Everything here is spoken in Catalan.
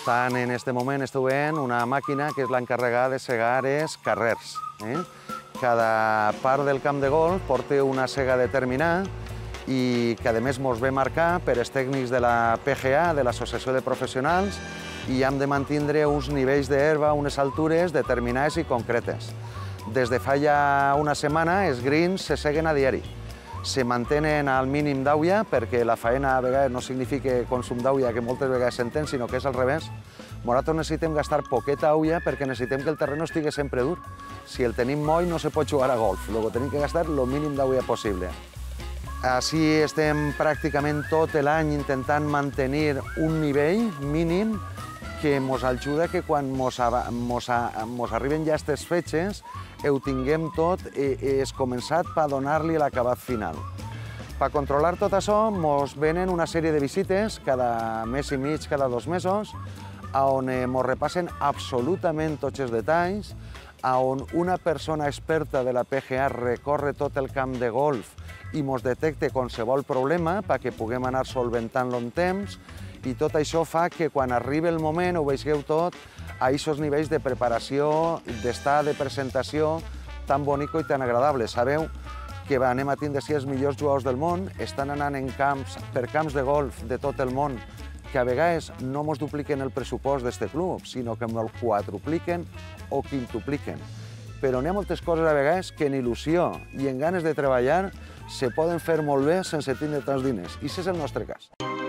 Estan en este moment veient una màquina que és l'encarregada de segar els carrers. Cada part del camp de golf porta una sega determinada i que a més ens ve marcar per els tècnics de la PGA, de l'Associació de Professionals, i hem de mantenir uns nivells d'herba, unes altures determinades i concretes. Des de fa ja una setmana els greens se seguen a diari. Se mantenen al mínim d'aigua perquè la faena a vegades no significa consum d'aigua, que moltes vegades s'entén, sinó que és al revés. Nosaltres necessitem gastar poqueta aigua perquè necessitem que el terreny estigui sempre dur. Si el tenim moll no se pot jugar a golf, luego tenim que gastar el mínim d'aigua possible. Així estem pràcticament tot l'any intentant mantenir un nivell mínim que ens ajuda que quan ens arriben ja aquestes fetges ho tinguem tot és començat per donar-li l'acabat final. Per controlar tot això ens venen una sèrie de visites cada mes i mig, cada 2 mesos, on ens repassen absolutament tots els detalls, on una persona experta de la PGA recorre tot el camp de golf i ens detecta qualsevol problema perquè puguem anar solventant-lo en temps, i tot això fa que quan arribi el moment ho veieu tot a aquests nivells de preparació, d'estar de presentació tan bonic i tan agradable. Sabeu que anem a tindre els millors jugadors del món, estan anant per camps de golf de tot el món que a vegades no ens dupliquen el pressupost d'aquest club, sinó que ens el quadrupliquen o quintupliquen. Però n'hi ha moltes coses a vegades que en il·lusió i en ganes de treballar se poden fer molt bé sense tindre tants diners, i aquest és el nostre cas.